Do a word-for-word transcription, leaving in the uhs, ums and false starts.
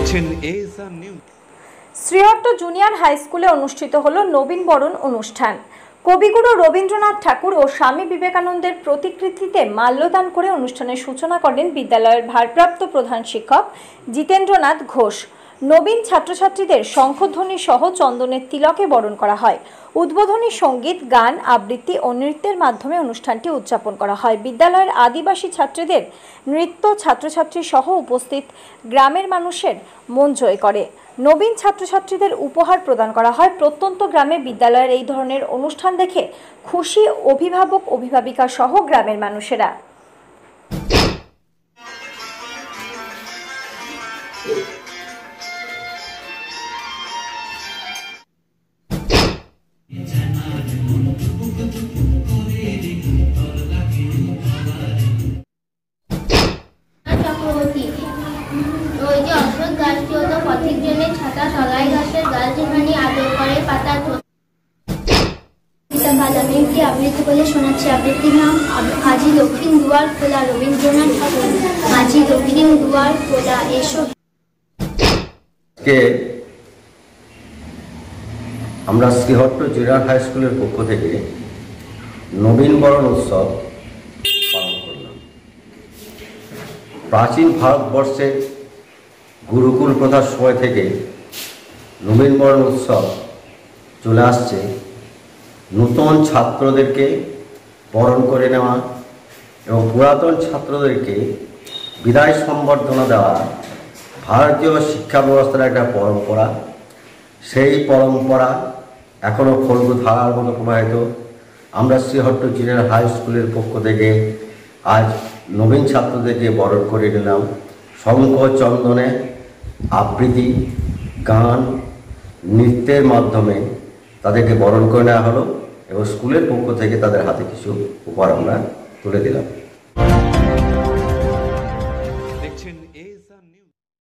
দেখছেন ASR news. Srihatta junior high স্কুলে অনুষ্ঠিত হলো নবীন বরণ অনুষ্ঠান। কবিগুরু রবীন্দ্রনাথ ঠাকুর ও স্বামী বিবেকানন্দের প্রতিকৃতিতে মাল্যদান করে অনুষ্ঠানের সূচনা করেন বিদ্যালয়ের ভারপ্রাপ্ত প্রধান শিক্ষক জিতেন্দ্রনাথ ঘোষ। নবীন ছাত্রছাত্রীদের শঙ্খধ্বনি সহ চন্দনের তিলকে বরণ করা হয়। উদ্বোধনী সঙ্গীত, গান, আবৃত্তি ও নৃত্যের মাধ্যমে অনুষ্ঠানটি উদযাপন করা হয়। বিদ্যালয়ের আদিবাসী ছাত্রীদের নৃত্য ছাত্রছাত্রী সহ উপস্থিত গ্রামের মানুষের মন জয় করে। নবীন ছাত্রছাত্রীদের উপহার প্রদান করা হয়। প্রত্যন্ত গ্রামে বিদ্যালয়ের এই ধরনের অনুষ্ঠান দেখে খুশি অভিভাবক অভিভাবিকা সহ গ্রামের মানুষেরা। ওই যে অশোক গাছটি হতো পথিক জন্য ছাতা তলায় গাছের গাছ যেখানে আদর করে পাতা আমি একটি আবৃত্তি বলে শোনাচ্ছি। আবৃত্তির নাম আজি দক্ষিণ দুয়ার খোলা, রবীন্দ্রনাথ ঠাকুর। আজি দক্ষিণ দুয়ার খোলা, এসো। আমরা শ্রীহট্ট জুনিয়র হাই স্কুলের পক্ষ থেকে নবীন বরণ উৎসব পালন করলাম। প্রাচীন ভারতবর্ষে গুরুকুল প্রথার সময় থেকে নবীন বরণ উৎসব চলে আসছে। নতুন ছাত্রদেরকে বরণ করে নেওয়া এবং পুরাতন ছাত্রদেরকে বিদায় সম্বর্ধনা দেওয়া ভারতীয় শিক্ষা ব্যবস্থার একটা পরম্পরা। সেই পরম্পরা এখনও ফলগু ধারার মতো প্রবাহিত। আমরা শ্রীহট্ট জুনিয়র হাই স্কুলের পক্ষ থেকে আজ নবীন ছাত্রদেরকে বরণ করে নিলাম। শঙ্খ চন্দনে আবৃত্তি, গান, নৃত্যের মাধ্যমে তাদেরকে বরণ করে নেওয়া হলো এবং স্কুলের পক্ষ থেকে তাদের হাতে কিছু উপহার আমরা তুলে দিলাম। দেখছেন এএসআর নিউজ।